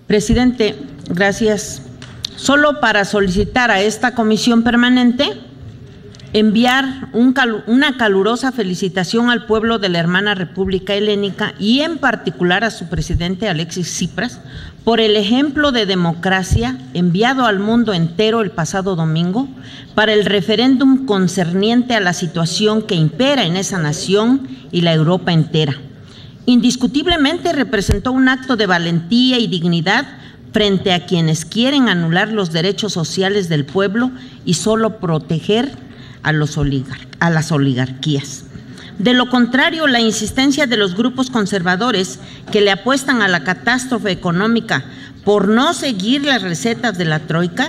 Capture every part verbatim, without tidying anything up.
Presidente, gracias. Solo para solicitar a esta comisión permanente enviar un cal, una calurosa felicitación al pueblo de la hermana República Helénica y en particular a su presidente Alexis Tsipras por el ejemplo de democracia enviado al mundo entero el pasado domingo para el referéndum concerniente a la situación que impera en esa nación y la Europa entera. Indiscutiblemente representó un acto de valentía y dignidad frente a quienes quieren anular los derechos sociales del pueblo y solo proteger a, los oligar a las oligarquías. De lo contrario, la insistencia de los grupos conservadores que le apuestan a la catástrofe económica por no seguir las recetas de la Troika,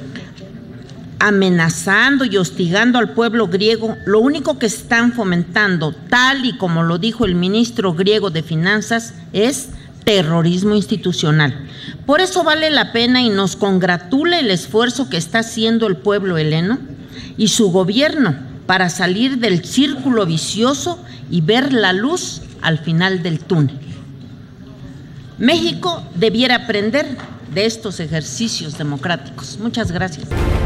amenazando y hostigando al pueblo griego, lo único que están fomentando, tal y como lo dijo el ministro griego de Finanzas, es terrorismo institucional. Por eso vale la pena y nos congratula el esfuerzo que está haciendo el pueblo heleno y su gobierno para salir del círculo vicioso y ver la luz al final del túnel. México debiera aprender de estos ejercicios democráticos. Muchas gracias.